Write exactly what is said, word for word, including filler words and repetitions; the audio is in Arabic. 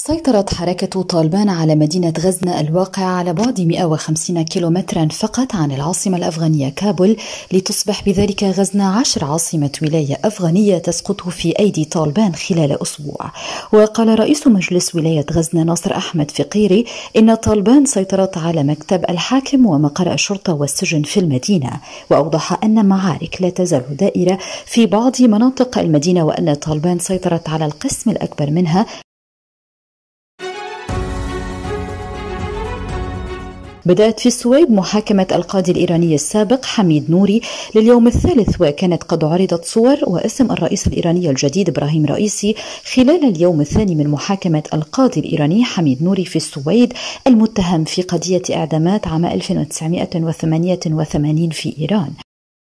سيطرت حركة طالبان على مدينة غزنة الواقعة على بعد مئة وخمسين كيلومترا فقط عن العاصمة الأفغانية كابول، لتصبح بذلك غزنة عشر عاصمة ولاية أفغانية تسقط في أيدي طالبان خلال أسبوع. وقال رئيس مجلس ولاية غزنة ناصر أحمد فقيري إن طالبان سيطرت على مكتب الحاكم ومقر الشرطة والسجن في المدينة، وأوضح أن معارك لا تزال دائرة في بعض مناطق المدينة، وأن طالبان سيطرت على القسم الأكبر منها. بدأت في السويد محاكمة القاضي الإيراني السابق حميد نوري لليوم الثالث، وكانت قد عرضت صور واسم الرئيس الإيراني الجديد إبراهيم رئيسي خلال اليوم الثاني من محاكمة القاضي الإيراني حميد نوري في السويد، المتهم في قضية إعدامات عام ألف وتسعمئة وثمانية وثمانين في إيران.